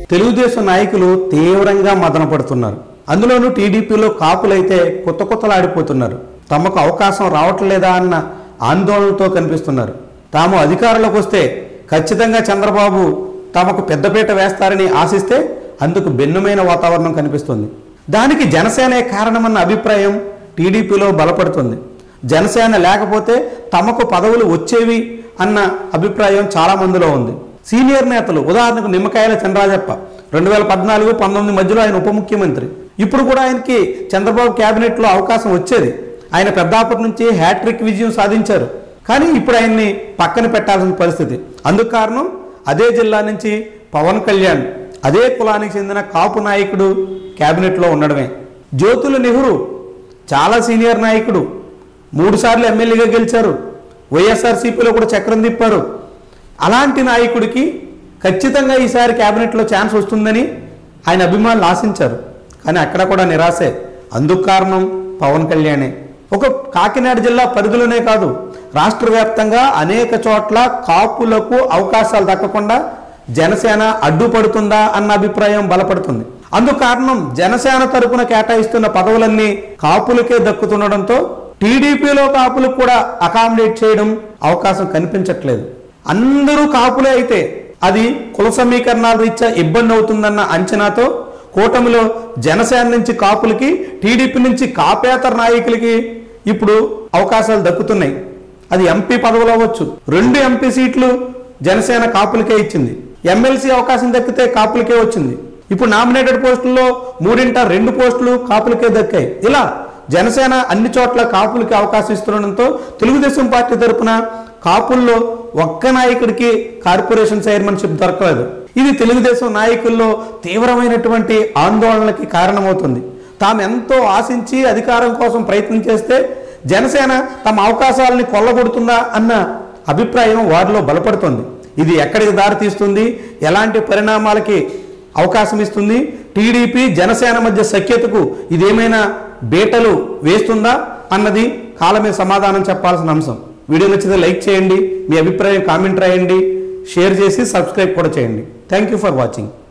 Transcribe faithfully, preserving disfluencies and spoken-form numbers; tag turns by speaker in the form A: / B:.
A: తెలుగుదేశం నాయకులు తీవ్రంగా మదన పడుతున్నారు. అందులోనూ టీడీపీలో కాపులైతే కొత్త కొత్తలాడిపోతున్నారు. తమకు అవకాశం రావట్లేదా అన్న ఆందోళనతో కనిపిస్తున్నారు. తాము అధికారంలోకి వస్తే ఖచ్చితంగా చంద్రబాబు తమకు పెద్దపీట వేస్తారని ఆశిస్తే అందుకు భిన్నమైన వాతావరణం కనిపిస్తుంది. దానికి జనసేనే కారణమన్న అభిప్రాయం టీడీపీలో బలపడుతుంది. జనసేన లేకపోతే తమకు పదవులు వచ్చేవి అన్న అభిప్రాయం చాలా మందిలో ఉంది. సీనియర్ నేతలు, ఉదాహరణకు నిమ్మకాయల చంద్రరాజప్ప రెండు వేల పద్నాలుగు పంతొమ్మిది మధ్యలో ఆయన ఉప ముఖ్యమంత్రి. ఇప్పుడు కూడా ఆయనకి చంద్రబాబు క్యాబినెట్లో అవకాశం వచ్చేది. ఆయన పెద్దాపటి నుంచి హ్యాట్రిక్ విజయం సాధించారు. కానీ ఇప్పుడు ఆయన్ని పక్కన పెట్టాల్సిన పరిస్థితి. అందుకు కారణం అదే జిల్లా నుంచి పవన్ కళ్యాణ్, అదే కులానికి చెందిన కాపు నాయకుడు క్యాబినెట్లో ఉండడమే. జ్యోతుల నెహ్రూ చాలా సీనియర్ నాయకుడు, మూడు సార్లు ఎమ్మెల్యేగా గెలిచారు, వైఎస్ఆర్సీపీలో కూడా చక్రం తిప్పారు. అలాంటి నాయకుడికి ఖచ్చితంగా ఈసారి క్యాబినెట్లో ఛాన్స్ వస్తుందని ఆయన అభిమానులు ఆశించారు. కానీ అక్కడ కూడా నిరాశే. అందుకు కారణం పవన్ కళ్యాణే. ఒక కాకినాడ జిల్లా పరిధిలోనే కాదు, రాష్ట్ర వ్యాప్తంగా అనేక చోట్ల కాపులకు అవకాశాలు దక్కకుండా జనసేన అడ్డుపడుతుందా అన్న అభిప్రాయం బలపడుతుంది. అందుకు కారణం జనసేన తరపున కేటాయిస్తున్న పదవులన్నీ కాపులకే దక్కుతుండడంతో టీడీపీలో కాపులకు కూడా అకామిడేట్ చేయడం అవకాశం కనిపించట్లేదు. అందరూ కాపులే అయితే అది కుల సమీకరణాల రీత్యా ఇబ్బంది అవుతుందన్న అంచనాతో కూటమిలో జనసేన నుంచి కాపులకి, టీడీపీ నుంచి కాపేతర నాయకులకి ఇప్పుడు అవకాశాలు దక్కుతున్నాయి. అది ఎంపీ పదవులు అవ్వచ్చు. రెండు ఎంపీ సీట్లు జనసేన కాపులకే ఇచ్చింది. ఎమ్మెల్సీ అవకాశం దక్కితే కాపులకే వచ్చింది. ఇప్పుడు నామినేటెడ్ పోస్టుల్లో మూడింట రెండు పోస్టులు కాపులకే దక్కాయి. ఇలా జనసేన అన్ని చోట్ల కాపులకి అవకాశం ఇస్తుండడంతో తెలుగుదేశం పార్టీ తరఫున కాపుల్లో ఒక్క నాయకుడికి కార్పొరేషన్ చైర్మన్షిప్ దొరకలేదు. ఇది తెలుగుదేశం నాయకుల్లో తీవ్రమైనటువంటి ఆందోళనకి కారణమవుతుంది. తాము ఎంతో ఆశించి అధికారం కోసం ప్రయత్నం చేస్తే జనసేన తమ అవకాశాలని కొల్లగొడుతుందా అన్న అభిప్రాయం వారిలో బలపడుతుంది. ఇది ఎక్కడికి దారి తీస్తుంది, ఎలాంటి పరిణామాలకి అవకాశం ఇస్తుంది, టీడీపీ జనసేన మధ్య సఖ్యతకు ఇదేమైనా బీటలు వేస్తుందా అన్నది కాలమే సమాధానం చెప్పాల్సిన అంశం. వీడియో నచ్చితే లైక్ చేయండి, మీ అభిప్రాయం కామెంట్ రాయండి, షేర్ చేసి సబ్స్క్రైబ్ కూడా చేయండి. Thank you for watching.